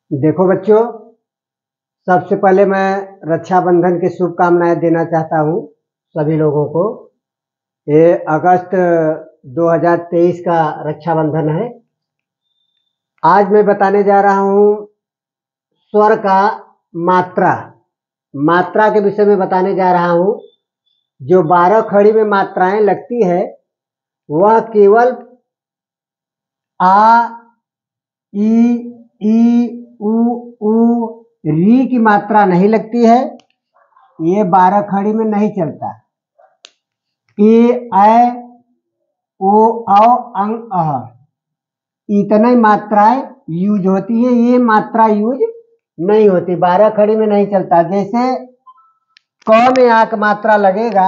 देखो बच्चों, सबसे पहले मैं रक्षाबंधन की शुभकामनाएं देना चाहता हूँ सभी लोगों को। ये अगस्त 2023 का रक्षाबंधन है। आज मैं बताने जा रहा हूँ स्वर का मात्रा मात्रा के विषय में बताने जा रहा हूँ। जो 12 खड़ी में मात्राएं लगती है वह केवल आ, ई, ई, उ, री की मात्रा नहीं लगती है। ये 12 खड़ी में नहीं चलता। ए, ऐ, ओ, औ, अंग, अह इतनी मात्राएं यूज होती है। ये मात्रा यूज नहीं होती, 12 खड़ी में नहीं चलता। जैसे क में आ का मात्रा लगेगा,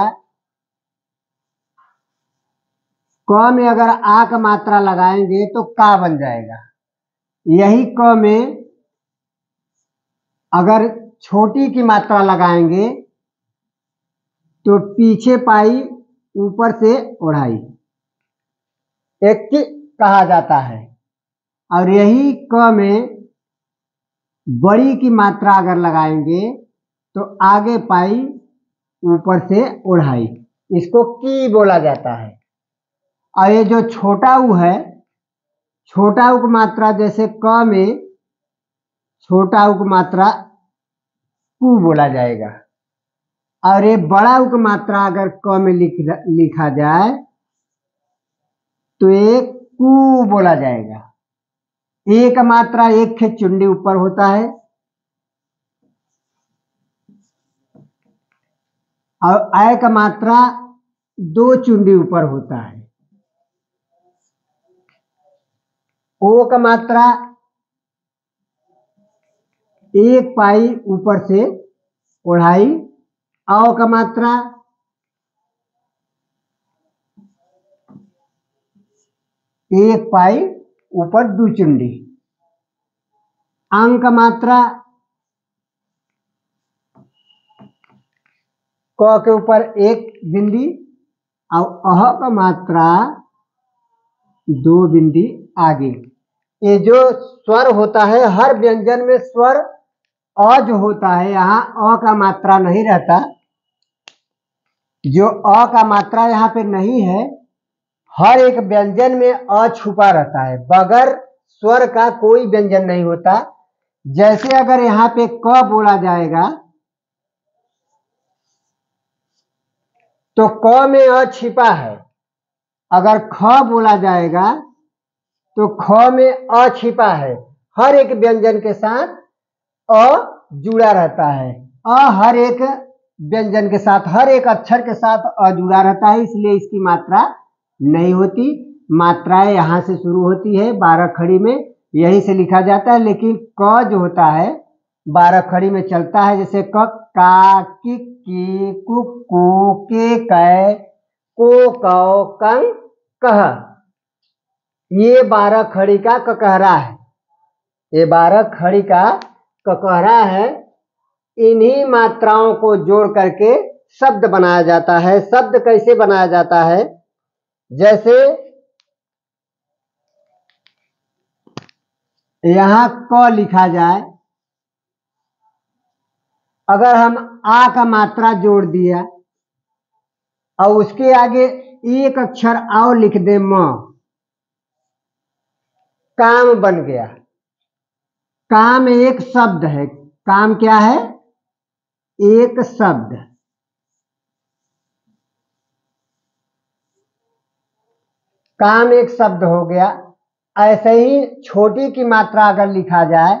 क में अगर आ का मात्रा लगाएंगे तो का बन जाएगा। यही क में अगर छोटी की मात्रा लगाएंगे तो पीछे पाई ऊपर से ओढ़ाई एक कहा जाता है। और यही क में बड़ी की मात्रा अगर लगाएंगे तो आगे पाई ऊपर से ओढ़ाई, इसको की बोला जाता है। और ये जो छोटा उ है, छोटा उ की मात्रा जैसे क में छोटा उ की मात्रा कु बोला जाएगा। और ये बड़ा उ की मात्रा अगर क में लिखा जाए तो ये कु बोला जाएगा। ए का मात्रा एक खे चुंडी ऊपर होता है और ऐ का मात्रा 2 चुंडी ऊपर होता है। ओ का मात्रा 1 पाई ऊपर से ओढ़ाई। औ का मात्रा 1 पाई ऊपर 2 चुंडी। अंग का मात्रा क के ऊपर 1 बिंदी और अह का मात्रा 2 बिंदी आगे। ये जो स्वर होता है, हर व्यंजन में स्वर अ जो होता है, यहाँ अ का मात्रा नहीं रहता। जो अ का मात्रा यहाँ पे नहीं है, हर एक व्यंजन में अ छुपा रहता है। बगैर स्वर का कोई व्यंजन नहीं होता। जैसे अगर यहाँ पे क बोला जाएगा तो क में अ छिपा है। अगर ख बोला जाएगा तो ख में अ छिपा है। हर एक व्यंजन के साथ अ जुड़ा रहता है। अ हर एक व्यंजन के साथ, हर एक अक्षर के साथ अ जुड़ा रहता है, इसलिए इसकी मात्रा नहीं होती। मात्राएं यहाँ से शुरू होती है 12 खड़ी में, यही से लिखा जाता है। लेकिन क जो होता है 12 खड़ी में चलता है। जैसे क, का, कि, कु, के, कै, को, कौ, कं, कह, ये 12 खड़ी का ककहरा है। ये 12 खड़ी का ककहरा है। इन्हीं मात्राओं को जोड़ करके शब्द बनाया जाता है। शब्द कैसे बनाया जाता है? जैसे यहां क लिखा जाए, अगर हम आ का मात्रा जोड़ दिया और उसके आगे एक अक्षर और लिख दे म, काम बन गया। काम एक शब्द है। काम क्या है? एक शब्द। काम एक शब्द हो गया। ऐसे ही छोटी की मात्रा अगर लिखा जाए,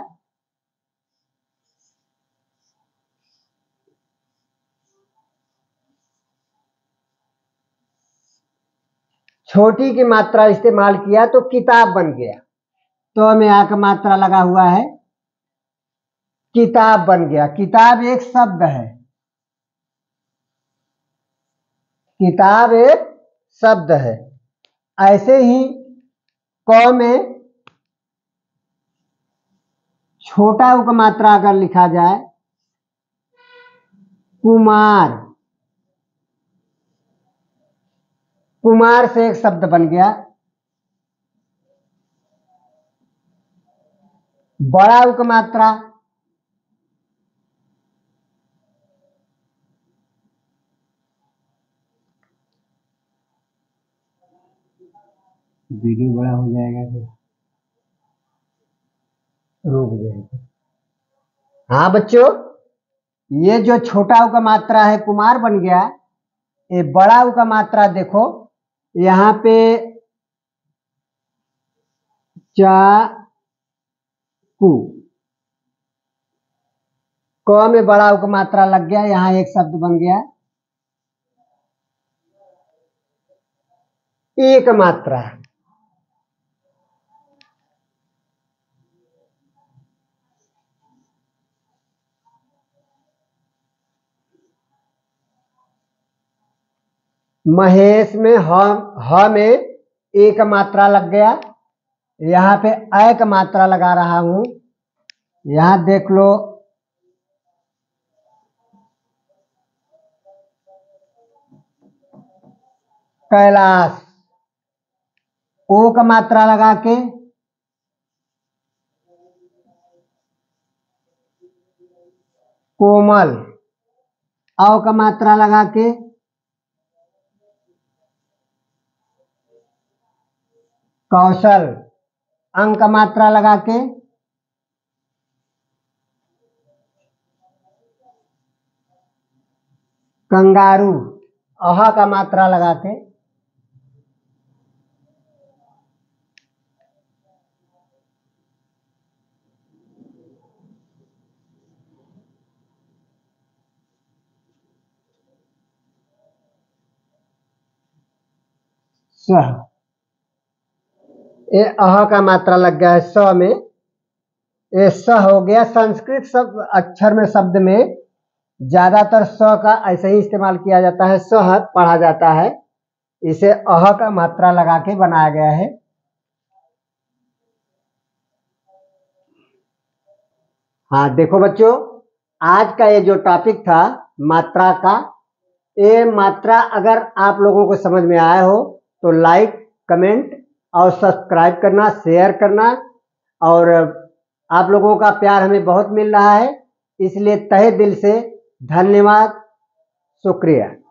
छोटी की मात्रा इस्तेमाल किया तो किताब बन गया। तो में आ का मात्रा लगा हुआ है, किताब बन गया। किताब एक शब्द है। किताब एक शब्द है। ऐसे ही क में छोटा उ का मात्रा अगर लिखा जाए, कुमार, कुमार से एक शब्द बन गया। बड़ा उ का मात्रा, वीडियो बड़ा हो जाएगा फिर रुक जाएगा। हाँ बच्चों, ये जो छोटा उ का मात्रा है कुमार बन गया, ये बड़ा उ का मात्रा देखो यहाँ पे चाकू, क में बड़ा उ का मात्रा लग गया, यहाँ एक शब्द बन गया। एक मात्रा, महेश में ह में एक मात्रा लग गया, यहाँ पे अ का मात्रा लगा रहा हूं, यहाँ देख लो कैलाश, ओ का मात्रा लगा के कोमल, औ का मात्रा लगा के कौशल, अंग का मात्रा लगा के कंगारू, अहा का मात्रा लगा के सह, ये अह का मात्रा लग गया है स में, ये स हो गया। संस्कृत शब्द अक्षर में शब्द में ज्यादातर स का ऐसे ही इस्तेमाल किया जाता है, सह पढ़ा जाता है, इसे अह का मात्रा लगा के बनाया गया है। हाँ देखो बच्चों, आज का ये जो टॉपिक था मात्रा का, ये मात्रा अगर आप लोगों को समझ में आया हो तो लाइक, कमेंट और सब्सक्राइब करना, शेयर करना। और आप लोगों का प्यार हमें बहुत मिल रहा है, इसलिए तहे दिल से धन्यवाद, शुक्रिया।